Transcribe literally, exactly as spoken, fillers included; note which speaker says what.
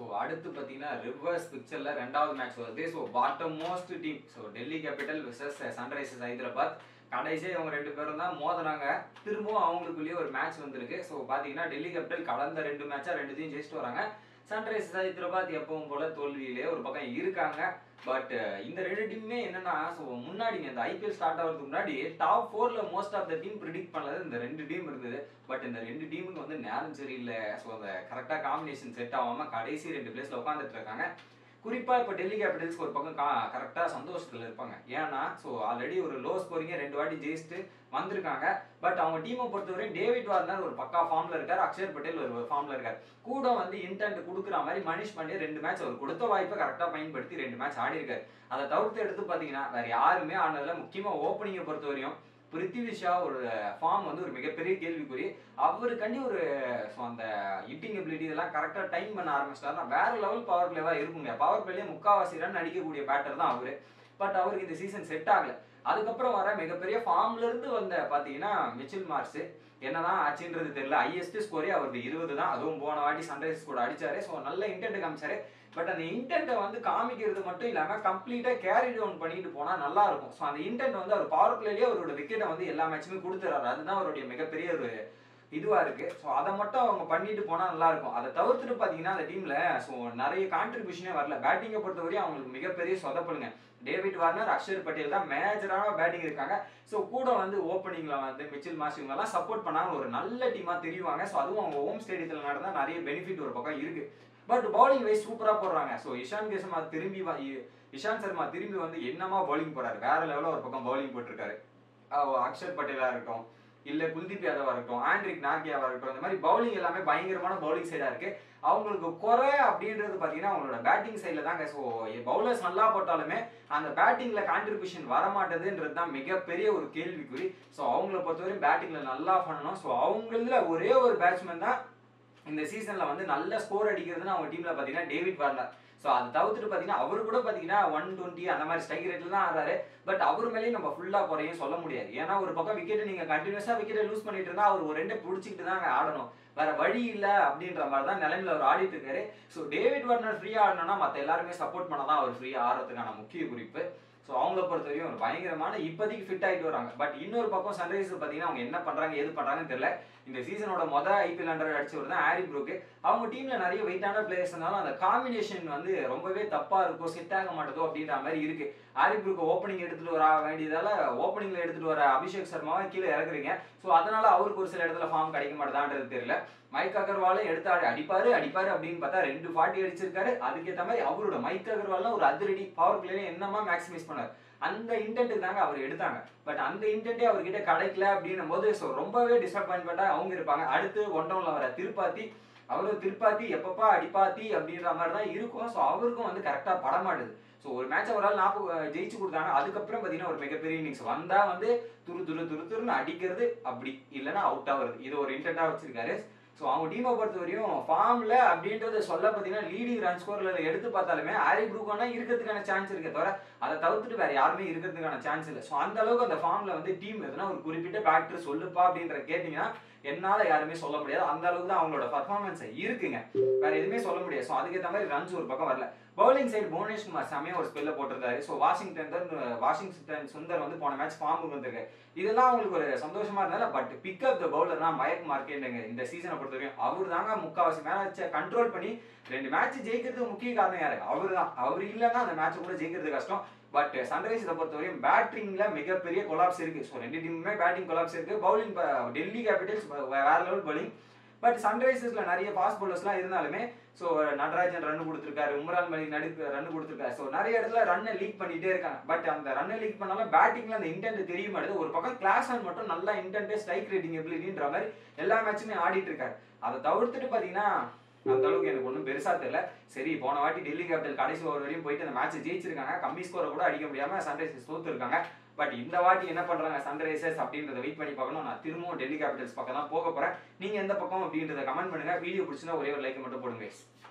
Speaker 1: அடுத்து பார்த்தீங்கன்னா ரிவர்ஸ் பிக்சர்ல ரெண்டாவது மேட்ச் வருது. So bottom most team so Delhi Capital versus Sunrisers Hyderabad. கடைசியாக இவங்க ரெண்டு பேரும் தான் மோதினாங்க. திரும்பவும் அவங்களுக்குள்ளேயே ஒரு மேட்ச் வந்திருக்கு. ஸோ பார்த்தீங்கன்னா டெல்லி கேபிட்டல் கடந்த ரெண்டு மேட்சா ரெண்டுத்தையும் ஜெயிச்சுட்டு வராங்க. சன்ரைசர்ஸ் ஹைதராபாத் எப்பவும் போல தோல்வியிலே ஒரு பக்கம் இருக்காங்க. பட் இந்த ரெண்டு டீமுமே என்னன்னா ஸோ முன்னாடி இந்த ஐபிஎல் ஸ்டார்ட் ஆகிறதுக்கு முன்னாடி டாப் ஃபோர்ல most of the team predict பண்ணது இந்த ரெண்டு டீம் இருந்தது. பட் இந்த ரெண்டு டீமுக்கு வந்து நேரம் சரியில்லை. ஸோ அந்த கரெக்டாக காம்பினேஷன் செட் ஆகாம கடைசி ரெண்டு பிளேஸ்ல உட்காந்துட்டு இருக்காங்க. குறிப்பா இப்போ டெல்லி கேபிட்டல்ஸ்க்கு ஒரு பக்கம் கரெக்டா சந்தோஷத்துல இருப்பாங்க. ஏன்னா ஸோ ஆல்ரெடி ஒரு லோ ஸ்கோரிங்க ரெண்டு வாட்டி ஜெயிச்சுட்டு வந்திருக்காங்க. பட் அவங்க டீமை பொறுத்தவரையும் டேவிட் வார்னர் ஒரு பக்கா ஃபார்ம்ல இருக்காரு, அக்ஷர் பட்டேல் ஒரு ஃபார்ம்ல இருக்காரு. கூட வந்து இன்டென்ட் கொடுக்குற மாதிரி மனிஷ் பாண்டே ரெண்டு மேட்ச் அவர் கொடுத்த வாய்ப்பை கரெக்டா பயன்படுத்தி ரெண்டு மேட்ச் ஆடி இருக்காரு. அதை தவிர்த்து எடுத்து பாத்தீங்கன்னா வேற யாருமே ஆனதுல முக்கியமா ஓப்பனிங்கை பொறுத்தவரையும் பிருத்திவி ஷா ஒரு ஃபார்ம் வந்து ஒரு மிகப்பெரிய கேள்விக்குறி. அவருக்காண்டி ஒரு அந்த ஹிட்டிங் எபிலிட்டி இதெல்லாம் கரெக்டாக டைம் பண்ண ஆரம்பிச்சிட்டாருன்னா வேற லெவல் பவர் பிளேவா இருக்குங்க. பவர் பிளேலேயே முக்காவாசி ரன் அடிக்கக்கூடிய பேட்டர் தான் அவரு. பட் அவருக்கு இந்த சீசன் செட் ஆகல. அதுக்கப்புறம் வர மிகப்பெரிய ஃபார்ம்ல இருந்து வந்த பாத்தீங்கன்னா மிச்சில் மார்ஸ் என்னதான் ஆச்சுன்றது தெரியல. ஹையஸ்ட் ஸ்கோரே அவருக்கு இருபது தான். அதுவும் போன வாட்டி சன்ரைசர்ஸ் கூட அடிச்சாரு. ஸோ நல்ல இன்டென்ட் காமிச்சாரு. பட் அந்த இன்டென்ட்டை வந்து காமிக்கிறது மட்டும் இல்லாம கம்ப்ளீட்டா கேரி டவுன் பண்ணிட்டு போனா நல்லா இருக்கும். ஸோ அந்த இன்டென்ட் வந்து அவர் பவர் பிளேலேயே அவரோட விக்கெட்டை வந்து எல்லா மேட்சுமே கொடுத்துறாரு. அதுதான் அவருடைய மிகப்பெரிய ஒரு இதுவா இருக்கு. ஸோ அதை மட்டும் அவங்க பண்ணிட்டு போனா நல்லா இருக்கும். அதை தவிர்த்துட்டு பாத்தீங்கன்னா அந்த டீம்ல ஸோ நிறைய கான்ட்ரிபியூஷனே வரல. பேட்டிங்கை பொறுத்தவரையும் அவங்களுக்கு மிகப்பெரிய சொதப்பலுங்க. டேவிட் வார்னர், அக்ஷர் பட்டேல் தான் மேஜரான பேட்டிங் இருக்காங்க. ஸோ கூட வந்து ஓப்பனிங்ல வந்து மிச்சில் மார்ஸ் இவங்கெல்லாம் சப்போர்ட் பண்ணாங்க ஒரு நல்ல டீமா தெரியுவாங்க. ஸோ அதுவும் அவங்க ஹோம் ஸ்டேடியத்தில் நடந்தா நிறைய பெனிஃபிட் ஒரு பக்கம் இருக்கு. பட் பவுலிங் வைஸ் சூப்பரா போடுறாங்க. ஸோ இஷான் சர்மா திரும்பி இஷாந்த் சர்மா திரும்பி வந்து என்னமா பவுலிங் போறாரு, வேற லெவலில் ஒரு பக்கம் பவுலிங் போட்டிருக்காரு. அக்ஷர் பட்டேலா இருக்கட்டும், இல்ல குல்தீப் யாதவா இருக்கட்டும், ஆண்ட்ரிக் நார்கியாவா இருக்கட்டும், இந்த மாதிரி பவுலிங் எல்லாமே பயங்கரமான பவுலிங் சைடா இருக்கு. அவங்களுக்கு குறை அப்படின்றது பாத்தீங்கன்னா அவங்களோட பேட்டிங் சைட்ல தாங்க. ஸோ பவுலர்ஸ் நல்லா போட்டாலுமே அந்த பேட்டிங்ல கான்ட்ரிபியூஷன் வர மாட்டேதுன்றது தான் மிகப்பெரிய ஒரு கேள்விக்குறி. ஸோ அவங்கள பொறுத்தவரையும் பேட்டிங்ல நல்லா பண்ணணும். ஸோ அவங்கள ஒரே ஒரு பேட்ஸ்மேன் தான் இந்த சீசன்ல வந்து நல்ல ஸ்கோர் அடிக்கிறதுன்னு அவங்க டீம்ல பாத்தீங்கன்னா டேவிட் வார்னர். ஸோ அதை தவிர்த்துட்டு பார்த்தீங்கன்னா அவரு கூட பார்த்தீங்கன்னா ஒன் டுவெண்ட்டி அந்த மாதிரி ஸ்ட்ரைக் ரேட்ல தான் ஆடுறாரு. பட் அவர் மேலேயும் நம்ம ஃபுல்லாக குறையும் சொல்ல முடியாது. ஏன்னா ஒரு பக்கம் விக்கெட்டை நீங்கள் கண்டினியூஸாக விக்கெட்டை லூஸ் பண்ணிட்டு இருந்தா அவர் ஒரு ரெண்டை பிடிச்சிக்கிட்டு தான் ஆடணும். வேற வழி இல்லை அப்படின்ற மாதிரி தான் நிலைமையில அவர் ஆடிட்டு இருக்காரு. ஸோ டேவிட் வார்னர் ஃப்ரீயா ஆடணும்னா மற்ற எல்லாருமே சப்போர்ட் பண்ண தான் அவர் ஃப்ரீயா ஆடுறதுக்கான முக்கிய குறிப்பு. ஸோ அவங்கள பொறுத்தவரையும் ஒரு பயங்கரமான இப்போதைக்கு ஃபிட் ஆகிட்டு வராங்க. பட் இன்னொரு பக்கம் சன்ரைசர்ஸ் பார்த்தீங்கன்னா அவங்க என்ன பண்றாங்க எது பண்றாங்கன்னு தெரியல. இந்த சீசனோட மொதல் ஐபிஎல் ஹண்ட்ரட் அடிச்சவர் தான் ஆரி ப்ரூக். அவங்க டீம்ல நிறைய வெயிட்டான பிளேயர்ஸ் இருந்தாலும் அந்த காம்பினேஷன் வந்து ரொம்பவே தப்பா இருக்கும், செட் ஆக மாட்டதோ அப்படின்ற மாதிரி இருக்கு. ஆரி ப்ரூக் ஓப்பனிங் எடுத்துட்டு வர வேண்டியதால ஓப்பனிங்ல எடுத்துட்டு வர அபிஷேக் சர்மாவை கீழே இறக்குறீங்க. ஸோ அதனால அவருக்கு ஒரு சில இடத்துல ஃபார்ம் கிடைக்க மாட்டேதான்றது தெரியல. மைக் அகர்வாலும் எடுத்து அடிப்பாரு அடிப்பாரு அப்படின்னு பார்த்தா ரெண்டு ஃபார்ட்டி அடிச்சிருக்காரு. அதுக்கேற்ற மாதிரி அவரோட மைக் அகர்வாலும் ஒரு அதிரடி பவர் பிளேல என்னமா மேக்ஸிமைஸ் பண்ணார். அந்த இன்டென்ட் தாங்க அவர் எடுத்தாங்க. பட் அந்த இன்டென்ட்டே அவர்கிட்ட கிடைக்கல அப்படின்னும் போது ஸோ ரொம்பவே டிசப்பாயின்மெண்டா அவங்க இருப்பாங்க. அடுத்து ஒன் டவுன்ல வர திருப்பாத்தி அவரும் திருப்பாத்தி எப்பப்பா அடிப்பாத்தி அப்படின்ற மாதிரி தான் இருக்கும். ஸோ அவருக்கும் வந்து கரெக்டா படமாடுது. ஸோ ஒரு மேட்ச் ஒரு ஆள் நாற்பது ஜெயிச்சு கொடுத்தாங்க. அதுக்கப்புறம் பார்த்தீங்கன்னா ஒரு மிகப்பெரிய இன்னிங்ஸ் வந்தா வந்து துரு துரு துரு துருன்னு அடிக்கிறது அப்படி இல்லைன்னா அவுட் ஆகுறது. இது ஒரு இன்டென்ட்டா வச்சிருக்காரு. ஸோ அவங்க டீமை பொறுத்த வரையும் ஃபார்ம்ல அப்படின்றது சொல்ல பார்த்தீங்கன்னா லீடிங் ரன் ஸ்கோர்ல எடுத்து பார்த்தாலுமே ஆரி ப்ரூக்கானா இருக்கிறதுக்கான சான்ஸ் இருக்கே தவிர அதை தவிர்த்துட்டு வேற யாருமே இருக்கிறதுக்கான சான்ஸ் இல்லை. ஸோ அந்த அளவுக்கு அந்த ஃபார்ம்ல வந்து டீம் எதுனா ஒரு குறிப்பிட்ட பேக்டர் சொல்லுப்பா அப்படின்ற கேட்டீங்கன்னா என்னால யாருமே சொல்ல முடியாது. அந்த அளவுக்கு தான் அவங்களோட பர்ஃபார்மன்ஸ் இருக்குங்க. வேற எதுவுமே சொல்ல முடியாது. ஸோ அதுக்கேற்ற மாதிரி ரன்ஸ் ஒரு பக்கம் வரல. பவுலிங் சைடு புவனேஷ் குமார் செமையா ஒரு ஸ்பெல்ல போட்டிருந்தாரு. ஸோ வாஷிங்டன் வாஷிங்டன் சுந்தர் வந்து போன மேட்ச் ஃபார்முக்கு வந்திருக்கு. இதெல்லாம் அவங்களுக்கு ஒரு சந்தோஷமா இருந்தால. But pick up the bowler தான் மயக் மார்க்கேண்டுங்க. இந்த சீசனை பொறுத்தவரைக்கும் அவர் தாங்க முக்கால்வாசி மேட்சை கண்ட்ரோல் பண்ணி ரெண்டு மேட்ச் ஜெயிக்கிறதுக்கு முக்கிய காரணம் யாரு? அவரு தான். அவர் இல்லைன்னா அந்த மேட்ச் கூட ஜெயிக்கிறது கஷ்டம். பட் சன்ரைசர்ஸை பொறுத்தவரையும் பேட்டிங்ல மிகப்பெரிய கொலாப்ஸ் இருக்கு. ஸோ ரெண்டு டீமுமே பேட்டிங் கொலாப்ஸ் இருக்கு. பவுலிங் டெல்லி கேபிட்டல்ஸ் வேற லெவல் பவுலிங். பட் சன்ரைசர்ஸ்ல நிறைய ஃபாஸ்ட் பவுலர்ஸ்லாம் இருந்தாலுமே ஸோ நடராஜன் ரன் கொடுத்துருக்காரு, உம்ரான் மலிக் நடுக்கு ரன் கொடுத்துருக்காரு. ஸோ நிறைய இடத்துல ரன்னை லீக் பண்ணிட்டே இருக்காங்க. பட் அந்த ரன்னை லீக் பண்ணாலும் பேட்டிங்ல அந்த இன்டென்ட் தெரிய மாட்டேது. ஒரு பக்கம் கிளாஸ் ஆன் மட்டும் நல்லா இன்டென்ட் ஸ்ட்ரைக் ரேட்டிங் எபிலிட்டின்ற மாதிரி எல்லா மேட்சுமே ஆடிட்டு இருக்காரு. அதை தவிர்த்துட்டு பாத்தீங்கன்னா அந்த அளவுக்கு எனக்கு ஒன்றும் பெருசா தெரியல. சரி போன வாட்டி டெல்லி கேபிட்டல் கடைசி ஓவர் வரையும் போயிட்டு அந்த மேட்ச் ஜெயிச்சிருக்காங்க. கம்மி ஸ்கோரை கூட அடிக்க முடியாம சன்ரைசர்ஸ் தோத்து இருக்காங்க. பட் இந்த வாட்டி என்ன பண்றாங்க சன்ரைசர்ஸ் அப்படின்றத வெயிட் பண்ணி பார்க்கணும். நான் திரும்பவும் டெல்லி கேபிட்டல்ஸ் பக்கம் தான் போக போறேன். நீங்க எந்த பக்கம் அப்படின்றத கமெண்ட் பண்ணுங்க. வீடியோ பிடிச்சிருந்தா ஒரே ஒரு லைக் மட்டும் போடுங்க.